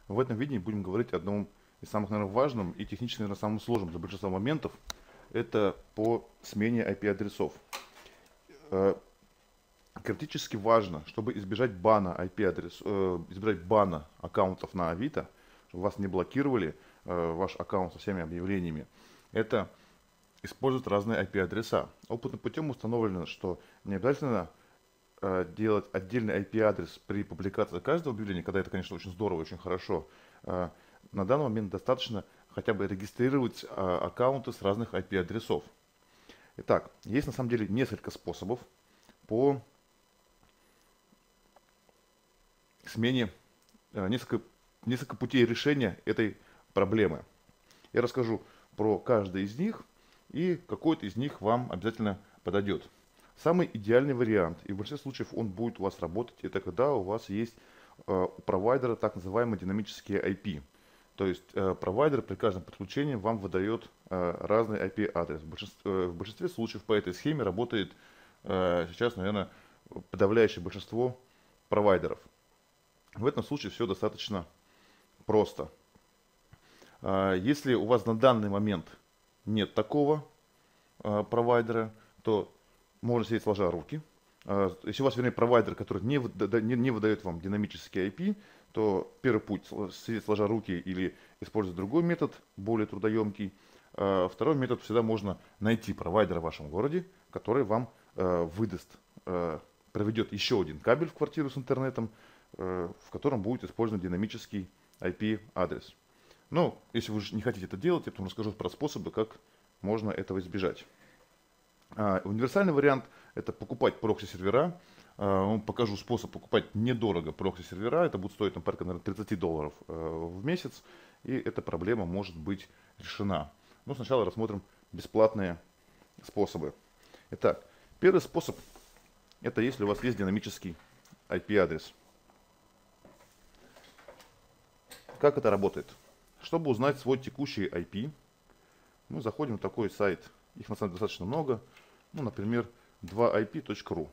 В этом видео будем говорить о одном из самых, наверное, важным и технически, наверное, самым сложным для большинства моментов. Это по смене IP-адресов. Критически важно, чтобы избежать бана IP-адрес, избежать бана аккаунтов на Авито, чтобы вас не блокировали ваш аккаунт со всеми объявлениями. Это используют разные IP-адреса. Опытным путем установлено, что не обязательно делать отдельный IP-адрес при публикации каждого объявления, когда это, конечно, очень здорово, очень хорошо. На данный момент достаточно хотя бы регистрировать аккаунты с разных IP-адресов. Итак, есть на самом деле несколько способов по смене, несколько путей решения этой проблемы. Я расскажу про каждый из них, и какой-то из них вам обязательно подойдет. Самый идеальный вариант, и в большинстве случаев он будет у вас работать, это когда у вас есть у провайдера так называемые динамические IP. То есть провайдер при каждом подключении вам выдает разный IP-адрес. В большинстве случаев по этой схеме работает сейчас, наверное, подавляющее большинство провайдеров. В этом случае все достаточно просто. Если у вас на данный момент нет такого провайдера, то можно сидеть сложа руки. Если у вас, вернее, провайдер, который не выдает вам динамический IP, то первый путь сидеть сложа руки или использовать другой метод, более трудоемкий. Второй метод, всегда можно найти провайдера в вашем городе, который вам выдаст, проведет еще один кабель в квартиру с интернетом, в котором будет использован динамический IP-адрес. Но если вы не хотите это делать, я потом расскажу про способы, как можно этого избежать. Универсальный вариант – это покупать прокси-сервера. Покажу способ покупать недорого прокси-сервера. Это будет стоить, порядка, наверное, $30 в месяц. И эта проблема может быть решена. Но сначала рассмотрим бесплатные способы. Итак, первый способ – это если у вас есть динамический IP-адрес. Как это работает? Чтобы узнать свой текущий IP, мы заходим в такой сайт. Их на самом деле достаточно много. Ну, например, 2ip.ru.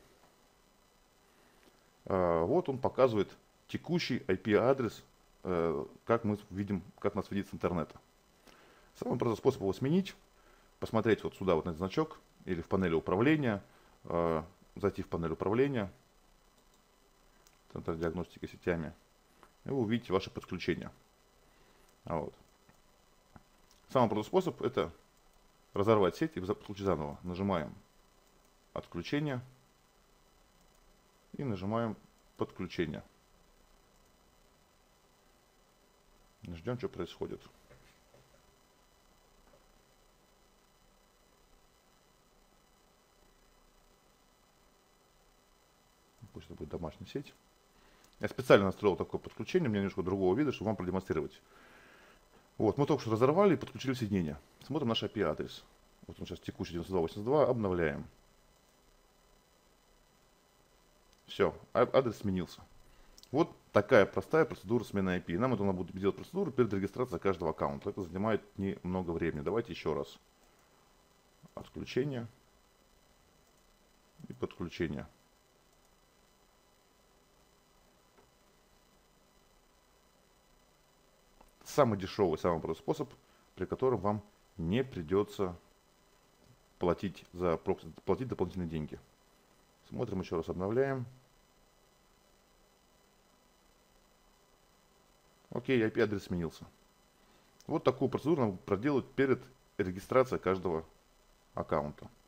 Вот он показывает текущий IP-адрес, как мы видим, как нас видит с интернета. Самый простой способ его сменить: посмотреть вот сюда, вот на этот значок, или в панели управления, зайти в панель управления, центр диагностики сетями, и вы увидите ваше подключение. Вот. Самый простой способ – это разорвать сеть и подключить заново. Нажимаем «Отключение» и нажимаем «Подключение». Ждем, что происходит. Пусть это будет домашняя сеть. Я специально настроил такое подключение, у меня немножко другого вида, чтобы вам продемонстрировать. Вот, мы только что разорвали и подключили соединение. Смотрим наш IP-адрес. Вот он сейчас текущий 92.82, обновляем. Все, адрес сменился. Вот такая простая процедура смены IP. Нам это надо будет делать процедуру перед регистрацией каждого аккаунта. Это занимает немного времени. Давайте еще раз. Отключение и подключение. Самый дешевый, самый простой способ, при котором вам не придется платить дополнительные деньги. Смотрим еще раз, обновляем. Окей, IP-адрес сменился. Вот такую процедуру надо проделать перед регистрацией каждого аккаунта.